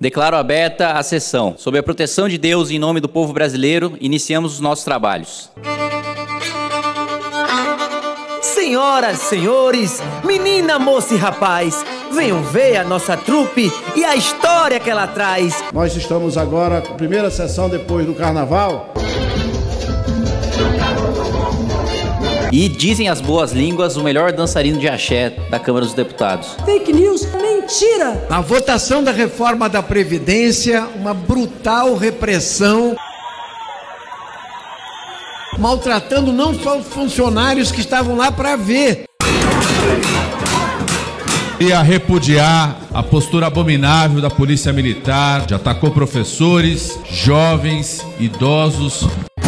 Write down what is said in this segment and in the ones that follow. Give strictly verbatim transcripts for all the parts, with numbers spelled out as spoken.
Declaro aberta a sessão. Sob a proteção de Deus e em nome do povo brasileiro, iniciamos os nossos trabalhos. Senhoras, senhores, menina, moça e rapaz, venham ver a nossa trupe e a história que ela traz. Nós estamos agora com a primeira sessão depois do Carnaval. E dizem as boas línguas, o melhor dançarino de axé da Câmara dos Deputados. Fake news, mentira! A votação da reforma da Previdência, uma brutal repressão, maltratando não só os funcionários que estavam lá para ver. E a repudiar a postura abominável da Polícia Militar, que atacou professores, jovens, idosos.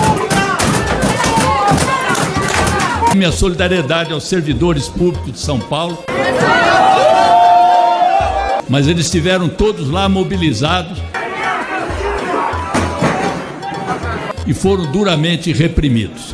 Minha solidariedade aos servidores públicos de São Paulo. Mas eles estiveram todos lá mobilizados e foram duramente reprimidos.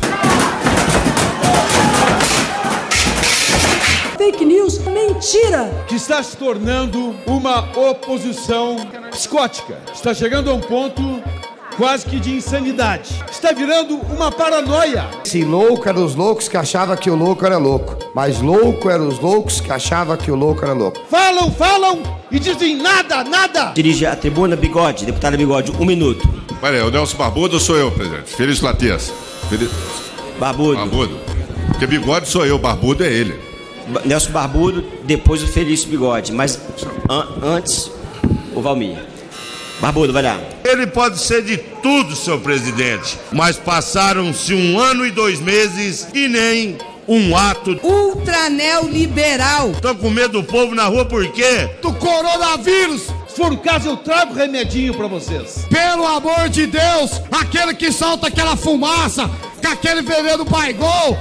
Fake news, mentira! Que está se tornando uma oposição psicótica. Está chegando a um ponto quase que de insanidade. Está virando uma paranoia. Se louco eram os loucos que achavam que o louco era louco. Mas louco eram os loucos que achavam que o louco era louco. Falam, falam e dizem nada, nada. Dirige a tribuna Bigode, deputada Bigode, um minuto. Olha, o Nelson Barbudo sou eu, presidente. Feliz Latias. Feliz... Barbudo. Barbudo. Porque Bigode sou eu, Barbudo é ele. Ba Nelson Barbudo, depois o Felício Bigode. Mas an antes, o Valmir. Barbudo, vai lá. Ele pode ser de tudo, senhor presidente, mas passaram-se um ano e dois meses e nem um ato ultraneoliberal. Estão com medo do povo na rua por quê? Do coronavírus. Se for o caso, eu trago remedinho pra vocês. Pelo amor de Deus, aquele que solta aquela fumaça, com aquele veneno baigol.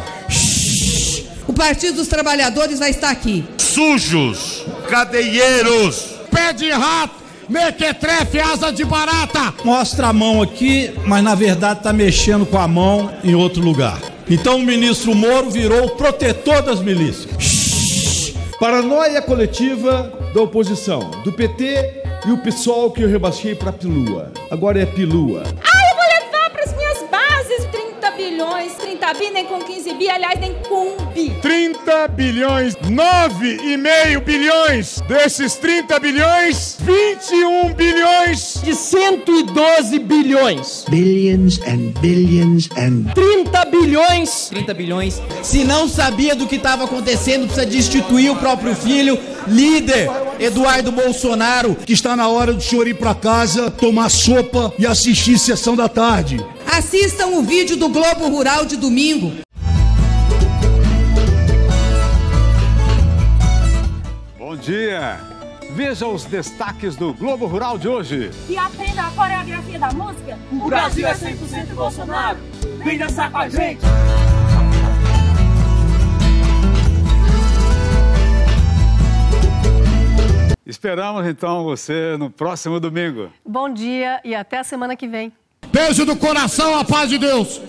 O Partido dos Trabalhadores vai estar aqui. Sujos, cadeieiros, pé de rato, mequetrefe, asa de barata. Mostra a mão aqui, mas na verdade está mexendo com a mão em outro lugar. Então o ministro Moro virou o protetor das milícias. Paranoia coletiva da oposição, do P T e o PSOL que eu rebaixei para Pilua. Agora é Pilua. Ah, eu vou levar para as minhas bases trinta bilhões, trinta bi, nem com quinze bi, aliás, nem com um bi. trinta bilhões, nove e meio bilhões. Desses trinta bilhões, vinte e um bilhões. De cento e doze bilhões. Billions and billions and... trinta bilhões. trinta bilhões. Se não sabia do que estava acontecendo, precisa destituir o próprio filho, líder Eduardo Bolsonaro. Que está na hora do senhor ir para casa, tomar sopa e assistir Sessão da Tarde. Assistam o vídeo do Globo Rural de domingo. Bom dia! Veja os destaques do Globo Rural de hoje. E aprenda a coreografia da música. O Brasil é cem por cento Bolsonaro. Vem dançar com a gente. Esperamos então você no próximo domingo. Bom dia e até a semana que vem. Beijo do coração, a paz de Deus.